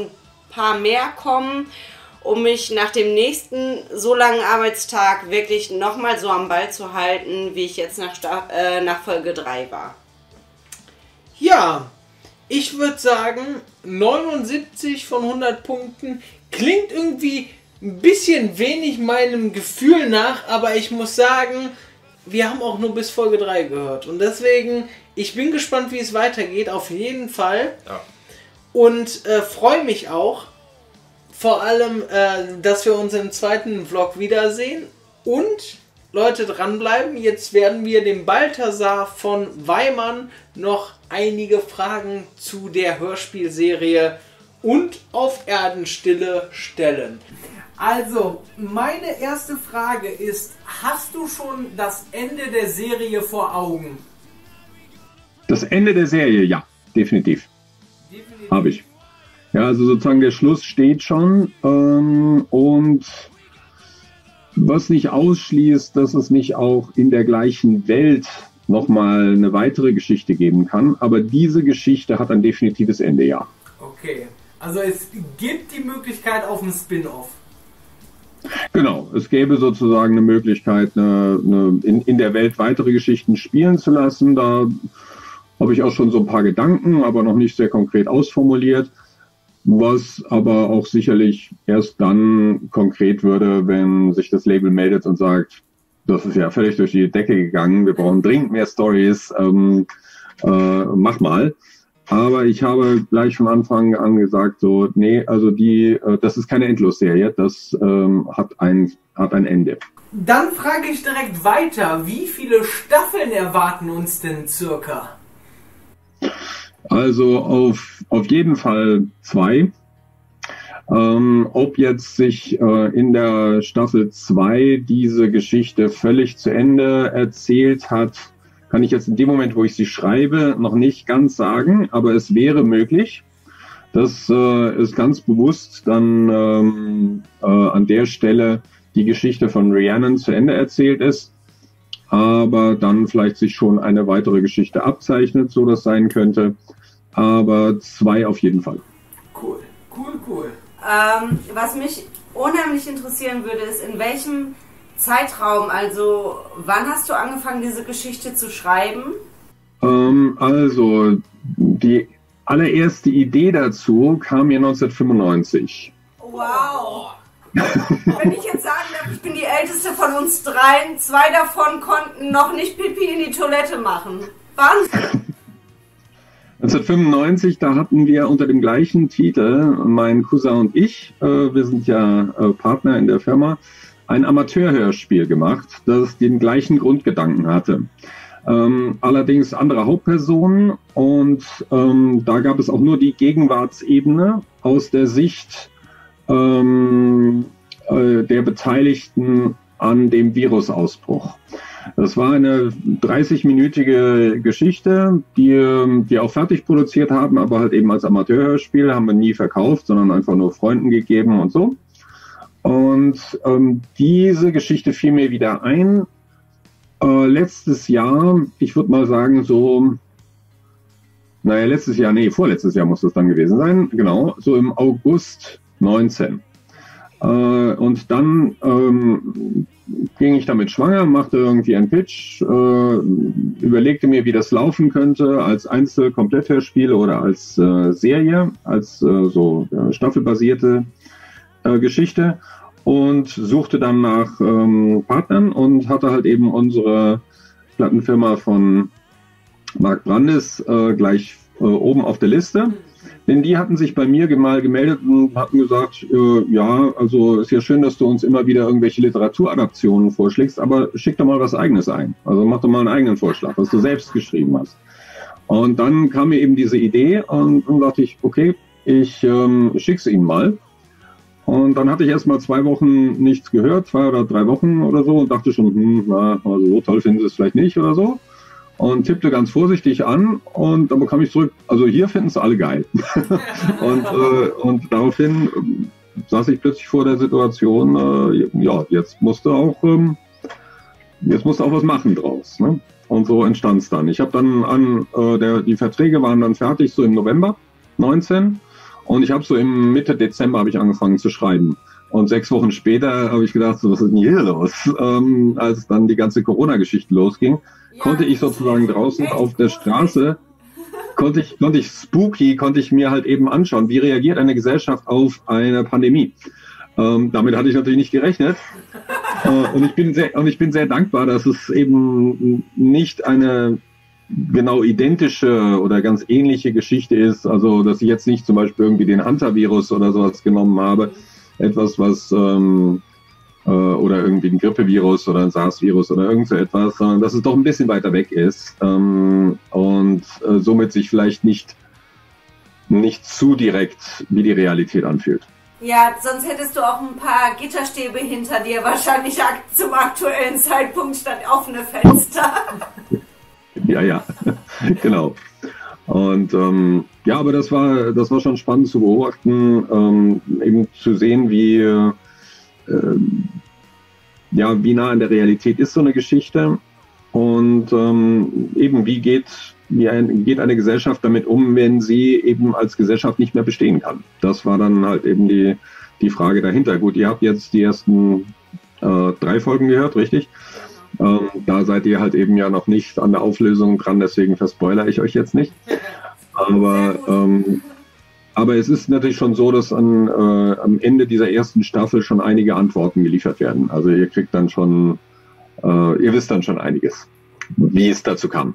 paar mehr kommen, um mich nach dem nächsten so langen Arbeitstag wirklich nochmal so am Ball zu halten, wie ich jetzt nach, Sta äh, nach Folge drei war? Ja, ich würde sagen, neunundsiebzig von hundert Punkten klingt irgendwie ein bisschen wenig meinem Gefühl nach, aber ich muss sagen, wir haben auch nur bis Folge drei gehört. Und deswegen, ich bin gespannt, wie es weitergeht, auf jeden Fall. Ja. Und äh, freue mich auch, vor allem, äh, dass wir uns im zweiten Vlog wiedersehen. Und, Leute, dranbleiben. Jetzt werden wir dem Balthasar von Weimann noch einige Fragen zu der Hörspielserie und Auf Erdenstille stellen. Also, meine erste Frage ist, hast du schon das Ende der Serie vor Augen? Das Ende der Serie, ja, definitiv. definitiv. Habe ich. Ja, also sozusagen der Schluss steht schon ähm, und was nicht ausschließt, dass es nicht auch in der gleichen Welt nochmal eine weitere Geschichte geben kann, aber diese Geschichte hat ein definitives Ende, ja. Okay, also es gibt die Möglichkeit auf ein Spin-off. Genau, es gäbe sozusagen eine Möglichkeit, eine, eine, in, in der Welt weitere Geschichten spielen zu lassen. Da habe ich auch schon so ein paar Gedanken, aber noch nicht sehr konkret ausformuliert, was aber auch sicherlich erst dann konkret würde, wenn sich das Label meldet und sagt, das ist ja völlig durch die Decke gegangen, wir brauchen dringend mehr Storys, ähm, äh, mach mal. Aber ich habe gleich von Anfang an gesagt, so, nee, also die, äh, das ist keine Endlosserie, das ähm, hat, ein, hat ein Ende. Dann frage ich direkt weiter, wie viele Staffeln erwarten uns denn circa? Also auf, auf jeden Fall zwei. Ähm, ob jetzt sich äh, in der Staffel zwei diese Geschichte völlig zu Ende erzählt hat, kann ich jetzt in dem Moment, wo ich sie schreibe, noch nicht ganz sagen, aber es wäre möglich. Das äh, ist ganz bewusst dann ähm, äh, an der Stelle die Geschichte von Rhiannon zu Ende erzählt ist, aber dann vielleicht sich schon eine weitere Geschichte abzeichnet, so das sein könnte. Aber zwei auf jeden Fall. Cool, cool, cool. Ähm, was mich unheimlich interessieren würde, ist, in welchem Zeitraum, also wann hast du angefangen, diese Geschichte zu schreiben? Ähm, also, die allererste Idee dazu kam mir neunzehnhundertfünfundneunzig. Wow! Wenn ich jetzt sagen darf, ich bin die älteste von uns dreien, zwei davon konnten noch nicht Pipi in die Toilette machen. Wahnsinn! neunzehnhundertfünfundneunzig, da hatten wir unter dem gleichen Titel, mein Cousin und ich, äh, wir sind ja äh, Partner in der Firma, ein Amateurhörspiel gemacht, das den gleichen Grundgedanken hatte. Ähm, allerdings andere Hauptpersonen und ähm, da gab es auch nur die Gegenwartsebene aus der Sicht ähm, äh, der Beteiligten an dem Virusausbruch. Das war eine dreißig-minütige Geschichte, die wir auch fertig produziert haben, aber halt eben als Amateurhörspiel, haben wir nie verkauft, sondern einfach nur Freunden gegeben und so. Und ähm, diese Geschichte fiel mir wieder ein. Äh, letztes Jahr, ich würde mal sagen so, naja, letztes Jahr, nee, vorletztes Jahr muss das dann gewesen sein, genau, so im August neunzehn. Äh, und dann ähm, ging ich damit schwanger, machte irgendwie einen Pitch, äh, überlegte mir, wie das laufen könnte als Einzel-Kompletthörspiel oder als äh, Serie, als äh, so äh, staffelbasierte äh, Geschichte und suchte dann nach ähm, Partnern und hatte halt eben unsere Plattenfirma von Marc Brandes äh, gleich äh, oben auf der Liste. Denn die hatten sich bei mir mal gemeldet und hatten gesagt, äh, ja, also ist ja schön, dass du uns immer wieder irgendwelche Literaturadaptionen vorschlägst, aber schick doch mal was Eigenes ein. Also mach doch mal einen eigenen Vorschlag, was du selbst geschrieben hast. Und dann kam mir eben diese Idee und dann dachte ich, okay, ich ähm, schick's ihm mal. Und dann hatte ich erst mal zwei Wochen nichts gehört, zwei oder drei Wochen oder so und dachte schon, hm, na, also so toll finden sie es vielleicht nicht oder so. Und tippte ganz vorsichtig an und dann bekam ich zurück, also hier finden es alle geil. und, äh, und daraufhin äh, saß ich plötzlich vor der Situation, äh, ja, jetzt musste auch, ähm, jetzt musste auch was machen draus. Ne? Und so entstand es dann. Ich habe dann an, äh, der, die Verträge waren dann fertig, so im November neunzehn. Und ich habe so im Mitte Dezember habe ich angefangen zu schreiben. Und sechs Wochen später habe ich gedacht, so, was ist denn hier los? Ähm, als dann die ganze Corona-Geschichte losging, ja, konnte ich sozusagen draußen auf der Straße, konnte ich, konnte ich spooky, konnte ich mir halt eben anschauen, wie reagiert eine Gesellschaft auf eine Pandemie. Ähm, damit hatte ich natürlich nicht gerechnet. Äh, und ich bin sehr, und ich bin sehr dankbar, dass es eben nicht eine genau identische oder ganz ähnliche Geschichte ist. Also, dass ich jetzt nicht zum Beispiel irgendwie den Hantavirus oder sowas genommen habe. Etwas, was, ähm, äh, oder irgendwie ein Grippevirus oder ein SARS-Virus oder irgend so etwas, sondern dass es doch ein bisschen weiter weg ist ähm, und äh, somit sich vielleicht nicht, nicht zu direkt wie die Realität anfühlt. Ja, sonst hättest du auch ein paar Gitterstäbe hinter dir, wahrscheinlich zum aktuellen Zeitpunkt statt offene Fenster. Ja, ja, genau. Und ähm, ja, aber das war das war schon spannend zu beobachten, ähm, eben zu sehen, wie äh, ja wie nah an der Realität ist so eine Geschichte und ähm, eben wie geht wie ein, geht eine Gesellschaft damit um, wenn sie eben als Gesellschaft nicht mehr bestehen kann. Das war dann halt eben die die Frage dahinter. Gut, ihr habt jetzt die ersten äh, drei Folgen gehört, richtig? Ähm, da seid ihr halt eben ja noch nicht an der Auflösung dran, deswegen verspoilere ich euch jetzt nicht. Aber, ähm, aber es ist natürlich schon so, dass an, äh, am Ende dieser ersten Staffel schon einige Antworten geliefert werden. Also ihr kriegt dann schon, äh, ihr wisst dann schon einiges, wie es dazu kam.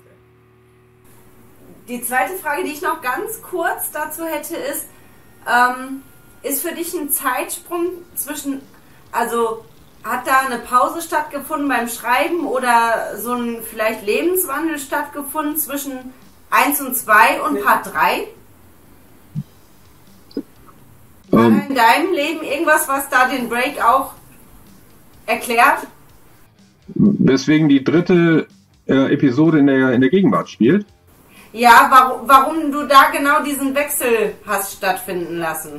Die zweite Frage, die ich noch ganz kurz dazu hätte, ist, ähm, ist für dich ein Zeitsprung zwischen, also hat da eine Pause stattgefunden beim Schreiben oder so ein vielleicht Lebenswandel stattgefunden zwischen eins und zwei und Part drei? War Ähm, in deinem Leben irgendwas, was da den Break auch erklärt? weswegen die dritte äh, Episode in der, in der Gegenwart spielt. Ja, warum, warum du da genau diesen Wechsel hast stattfinden lassen?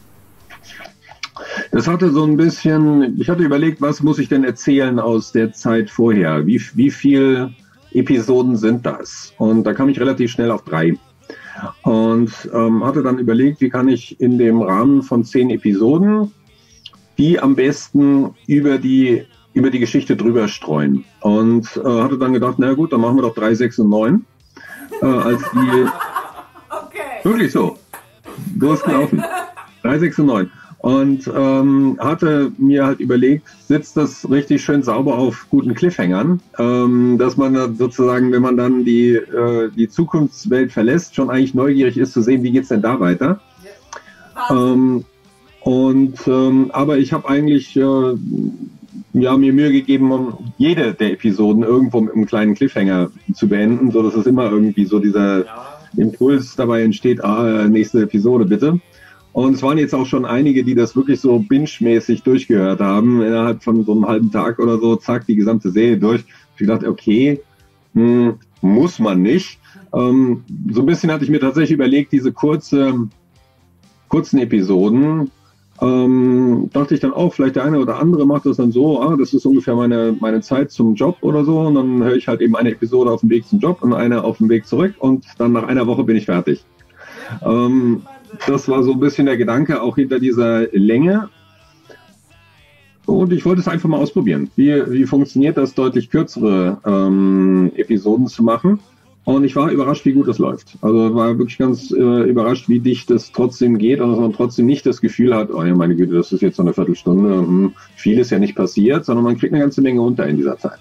Das hatte so ein bisschen, ich hatte überlegt, was muss ich denn erzählen aus der Zeit vorher? Wie, wie viel Episoden sind das? Und da kam ich relativ schnell auf drei. Und ähm, hatte dann überlegt, wie kann ich in dem Rahmen von zehn Episoden die am besten über die, über die Geschichte drüber streuen. Und äh, hatte dann gedacht, na gut, dann machen wir doch drei, sechs und neun. Äh, als die, Okay. wirklich so. Durchgelaufen. drei, sechs und neun. Und ähm, hatte mir halt überlegt, sitzt das richtig schön sauber auf guten Cliffhangern, ähm, dass man dann sozusagen, wenn man dann die, äh, die Zukunftswelt verlässt, schon eigentlich neugierig ist zu sehen, wie geht's denn da weiter. Ja. Ähm, und ähm, aber ich habe eigentlich äh, ja, mir Mühe gegeben, um jede der Episoden irgendwo mit einem kleinen Cliffhanger zu beenden, so dass es immer irgendwie so dieser Impuls dabei entsteht, ah, nächste Episode bitte. Und es waren jetzt auch schon einige, die das wirklich so binge-mäßig durchgehört haben, innerhalb von so einem halben Tag oder so, zack, die gesamte Serie durch. Ich dachte, okay, hm, muss man nicht. Ähm, so ein bisschen hatte ich mir tatsächlich überlegt, diese kurze, kurzen Episoden, ähm, dachte ich dann auch, vielleicht der eine oder andere macht das dann so, ah, das ist ungefähr meine, meine Zeit zum Job oder so, und dann höre ich halt eben eine Episode auf dem Weg zum Job und eine auf dem Weg zurück und dann nach einer Woche bin ich fertig. Ähm, Das war so ein bisschen der Gedanke auch hinter dieser Länge. Und ich wollte es einfach mal ausprobieren. Wie, wie funktioniert das, deutlich kürzere ähm, Episoden zu machen? Und ich war überrascht, wie gut das läuft. Also war wirklich ganz äh, überrascht, wie dicht das trotzdem geht und dass man trotzdem nicht das Gefühl hat, oh ja, meine Güte, das ist jetzt so eine Viertelstunde. Hm, viel ist ja nicht passiert, sondern man kriegt eine ganze Menge unter in dieser Zeit.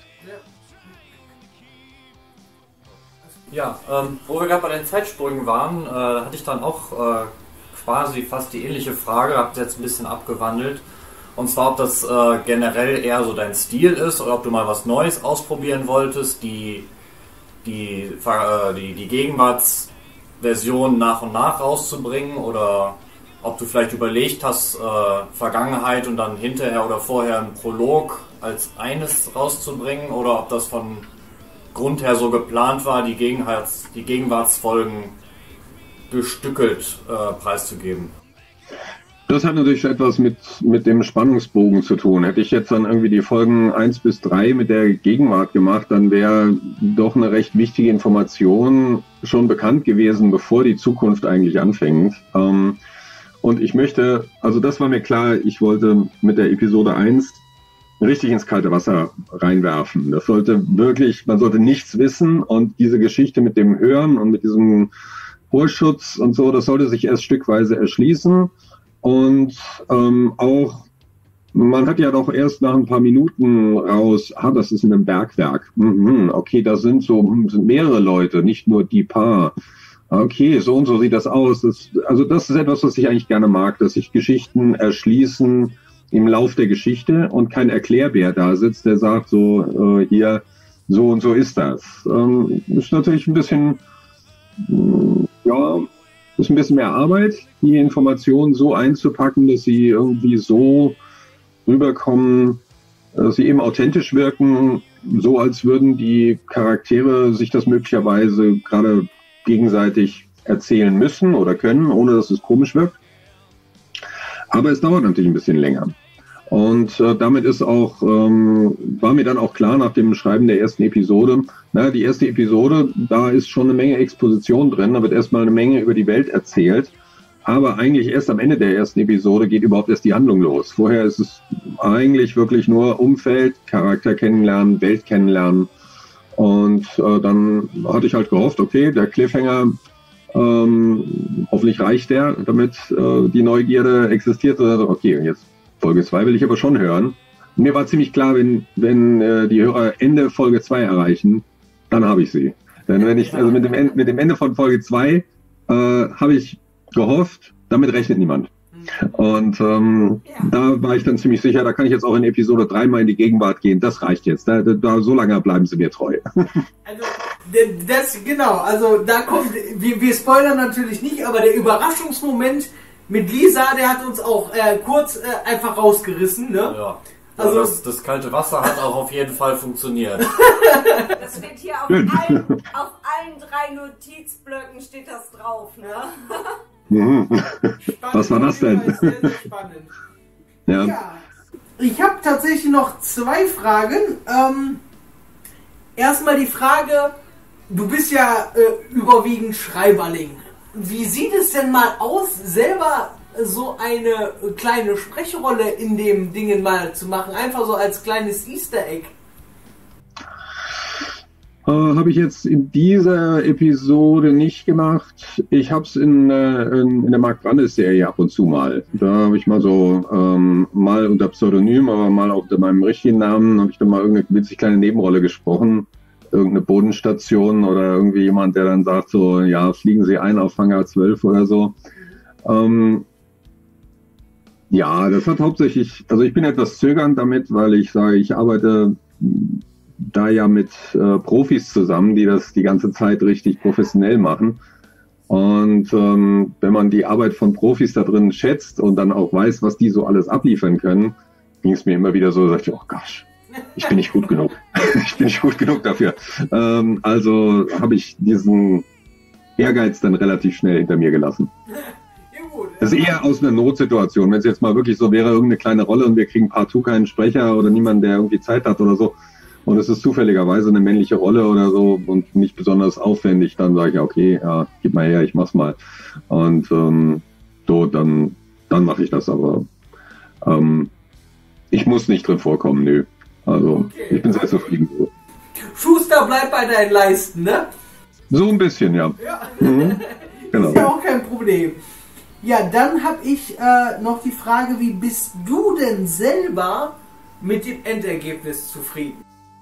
Ja, ähm, wo wir gerade bei den Zeitsprüngen waren, äh, hatte ich dann auch äh, quasi fast die ähnliche Frage, habt ihr jetzt ein bisschen abgewandelt. Und zwar, ob das äh, generell eher so dein Stil ist oder ob du mal was Neues ausprobieren wolltest, die, die, äh, die, die Gegenwartsversion nach und nach rauszubringen, oder ob du vielleicht überlegt hast, äh, Vergangenheit und dann hinterher oder vorher einen Prolog als eines rauszubringen, oder ob das von Grund her so geplant war, die, Gegenwarts, die Gegenwartsfolgen gestückelt äh, preiszugeben. Das hat natürlich etwas mit, mit dem Spannungsbogen zu tun. Hätte ich jetzt dann irgendwie die Folgen eins bis drei mit der Gegenwart gemacht, dann wäre doch eine recht wichtige Information schon bekannt gewesen, bevor die Zukunft eigentlich anfängt. Ähm, Und ich möchte, also das war mir klar, ich wollte mit der Episode eins richtig ins kalte Wasser reinwerfen. Das sollte wirklich, man sollte nichts wissen und diese Geschichte mit dem Hören und mit diesem Ohrschutz und so, das sollte sich erst stückweise erschließen. Und ähm, auch, man hat ja doch erst nach ein paar Minuten raus, ah, das ist in einem Bergwerk. Mhm, okay, da sind so sind mehrere Leute, nicht nur die paar. Okay, so und so sieht das aus. Das, also das ist etwas, was ich eigentlich gerne mag, dass sich Geschichten erschließen im Lauf der Geschichte und kein Erklärbär da sitzt, der sagt so, äh, hier, so und so ist das. Ähm, ist natürlich ein bisschen, mh, ja, ist ein bisschen mehr Arbeit, die Informationen so einzupacken, dass sie irgendwie so rüberkommen, dass sie eben authentisch wirken, so als würden die Charaktere sich das möglicherweise gerade gegenseitig erzählen müssen oder können, ohne dass es komisch wirkt. Aber es dauert natürlich ein bisschen länger. Und äh, damit ist auch, ähm, war mir dann auch klar nach dem Schreiben der ersten Episode, na, die erste Episode, da ist schon eine Menge Exposition drin, da wird erstmal eine Menge über die Welt erzählt. Aber eigentlich erst am Ende der ersten Episode geht überhaupt erst die Handlung los. Vorher ist es eigentlich wirklich nur Umfeld, Charakter kennenlernen, Welt kennenlernen. Und äh, dann hatte ich halt gehofft, okay, der Cliffhanger, ähm, hoffentlich reicht der, damit äh, die Neugierde existiert. Also, okay, jetzt Folge zwei will ich aber schon hören. Und mir war ziemlich klar, wenn, wenn äh, die Hörer Ende Folge zwei erreichen, dann habe ich sie. Denn wenn ich, also mit dem, Ende, mit dem Ende von Folge zwei äh, habe ich gehofft, damit rechnet niemand. Und ähm, ja. Da war ich dann ziemlich sicher, da kann ich jetzt auch in Episode drei mal in die Gegenwart gehen. Das reicht jetzt. Da, da, so lange bleiben sie mir treu. Also, das, genau, also da kommt, wir, wir spoilern natürlich nicht, aber der Überraschungsmoment mit Lisa, der hat uns auch äh, kurz äh, einfach rausgerissen, ne? Ja. Also das, das kalte Wasser hat auch auf jeden Fall funktioniert. Das steht hier auf allen, auf allen drei Notizblöcken steht das drauf, ne? Mhm. Was war das denn? Sehr, sehr spannend. Ja. Ja. Ich habe tatsächlich noch zwei Fragen. Ähm, erstmal die Frage, du bist ja äh, überwiegend Schreiberling. Wie sieht es denn mal aus, selber so eine kleine Sprechrolle in dem Dingen mal zu machen? Einfach so als kleines Easter Egg. Äh, habe ich jetzt in dieser Episode nicht gemacht. Ich habe es in, äh, in, in der Mark Brandes-Serie ab und zu mal. Da habe ich mal so, ähm, mal unter Pseudonym, aber mal auch unter meinem richtigen Namen, habe ich dann mal irgendeine witzig kleine Nebenrolle gesprochen. Irgendeine Bodenstation oder irgendwie jemand, der dann sagt so, ja, fliegen Sie ein auf Hangar zwölf oder so. Ähm, ja, das hat hauptsächlich, also ich bin etwas zögernd damit, weil ich sage, ich arbeite da ja mit äh, Profis zusammen, die das die ganze Zeit richtig professionell machen. Und ähm, wenn man die Arbeit von Profis da drin schätzt und dann auch weiß, was die so alles abliefern können, ging es mir immer wieder so, sag ich, oh gosh, ich bin nicht gut genug. Ich bin nicht gut genug dafür. Ähm, also habe ich diesen Ehrgeiz dann relativ schnell hinter mir gelassen. Das ist eher aus einer Notsituation. Wenn es jetzt mal wirklich so wäre, irgendeine kleine Rolle und wir kriegen partout keinen Sprecher oder niemanden, der irgendwie Zeit hat oder so, und es ist zufälligerweise eine männliche Rolle oder so und nicht besonders aufwendig, dann sage ich, okay, ja, gib mal her, ich mach's mal. Und ähm, so, dann, dann mache ich das, aber ähm, ich muss nicht drin vorkommen, nö. Also, okay. Ich bin sehr zufrieden. Schuster, bleib bei deinen Leisten, ne? So ein bisschen, ja. Ja. Mhm. Genau. Ist ja auch kein Problem. Ja, dann habe ich äh, noch die Frage, wie bist du denn selber mit dem Endergebnis zufrieden?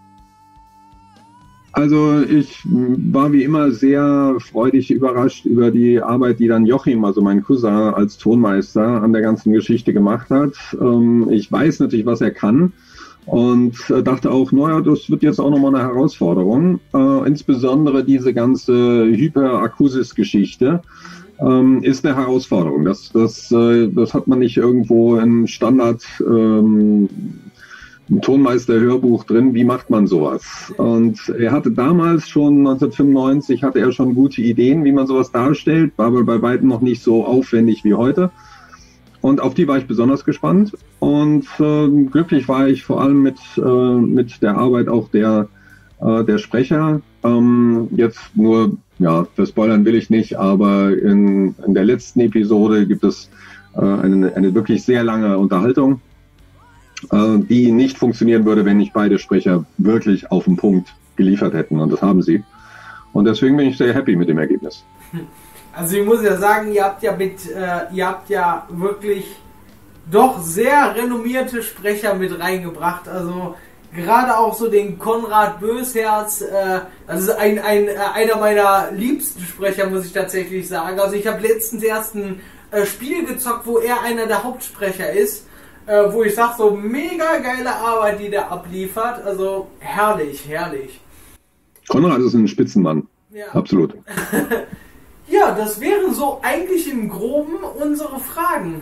Also ich war wie immer sehr freudig überrascht über die Arbeit, die dann Joachim, also mein Cousin, als Tonmeister an der ganzen Geschichte gemacht hat. Ähm, ich weiß natürlich, was er kann und äh, dachte auch, naja, das wird jetzt auch nochmal eine Herausforderung. Äh, insbesondere diese ganze Hyperakusis-Geschichte ähm, ist eine Herausforderung. Das, das, äh, das hat man nicht irgendwo im Standard ähm, ein Tonmeister-Hörbuch drin, wie macht man sowas? Und er hatte damals schon, neunzehnhundertfünfundneunzig, hatte er schon gute Ideen, wie man sowas darstellt, war aber bei weitem noch nicht so aufwendig wie heute. Und auf die war ich besonders gespannt. Und äh, glücklich war ich vor allem mit, äh, mit der Arbeit auch der, äh, der Sprecher. Ähm, jetzt nur, ja, verspoilern will ich nicht, aber in, in der letzten Episode gibt es äh, eine, eine wirklich sehr lange Unterhaltung, äh, die nicht funktionieren würde, wenn nicht beide Sprecher wirklich auf den Punkt geliefert hätten. Und das haben sie. Und deswegen bin ich sehr happy mit dem Ergebnis. Also ich muss ja sagen, ihr habt ja mit, äh, ihr habt ja wirklich doch sehr renommierte Sprecher mit reingebracht. Also gerade auch so den Konrad Bösherz, äh, das ist ein, ein, äh, einer meiner liebsten Sprecher, muss ich tatsächlich sagen. Also ich habe letztens erst ein äh, Spiel gezockt, wo er einer der Hauptsprecher ist, äh, wo ich sage, so mega geile Arbeit, die der abliefert. Also herrlich, herrlich. Konrad ist ein Spitzenmann. Ja. Absolut. Ja, das wären so eigentlich im Groben unsere Fragen.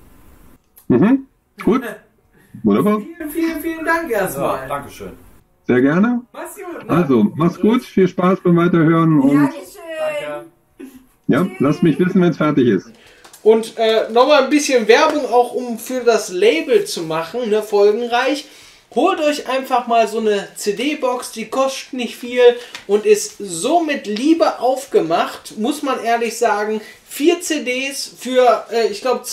Mhm. Gut. Wunderbar. Vielen, vielen, vielen Dank erstmal. Ja, Dankeschön. Sehr gerne. Mach's gut. Ne? Also, mach's gut. Viel Spaß beim Weiterhören. Und Dankeschön. ja, lasst mich wissen, wenn es fertig ist. Und äh, nochmal ein bisschen Werbung auch, um für das Label zu machen, ne, folgenreich. Holt euch einfach mal so eine C D-Box, die kostet nicht viel und ist so mit Liebe aufgemacht, muss man ehrlich sagen. Vier C Ds für, äh, ich glaube,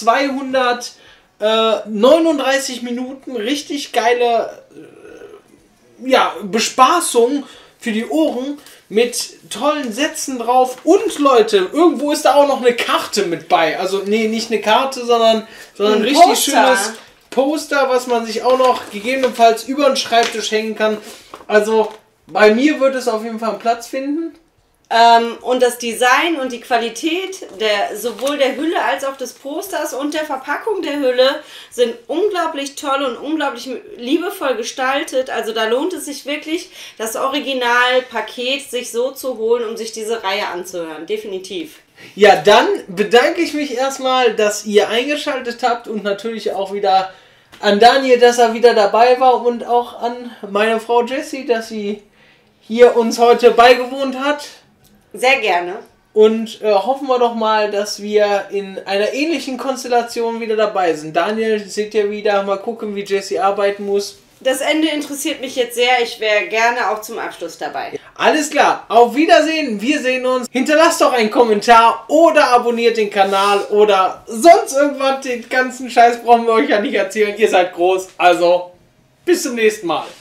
zweihundertneununddreißig Minuten. Richtig geile äh, ja, Bespaßung für die Ohren mit tollen Sätzen drauf. Und Leute, irgendwo ist da auch noch eine Karte mit bei. Also, nee, nicht eine Karte, sondern, sondern ein richtig Poster. schönes Poster, was man sich auch noch gegebenenfalls über den Schreibtisch hängen kann. Also bei mir wird es auf jeden Fall einen Platz finden. Ähm, und das Design und die Qualität der, sowohl der Hülle als auch des Posters und der Verpackung der Hülle sind unglaublich toll und unglaublich liebevoll gestaltet. Also da lohnt es sich wirklich, das Originalpaket sich so zu holen, um sich diese Reihe anzuhören. Definitiv. Ja, dann bedanke ich mich erstmal, dass ihr eingeschaltet habt und natürlich auch wieder an Daniel, dass er wieder dabei war und auch an meine Frau Jessie, dass sie hier uns heute beigewohnt hat. Sehr gerne. Und äh, hoffen wir doch mal, dass wir in einer ähnlichen Konstellation wieder dabei sind. Daniel, seht ihr wieder, mal gucken, wie Jessie arbeiten muss. Das Ende interessiert mich jetzt sehr. Ich wäre gerne auch zum Abschluss dabei. Alles klar. Auf Wiedersehen. Wir sehen uns. Hinterlasst doch einen Kommentar oder abonniert den Kanal oder sonst irgendwas. Den ganzen Scheiß brauchen wir euch ja nicht erzählen. Ihr seid groß. Also, bis zum nächsten Mal.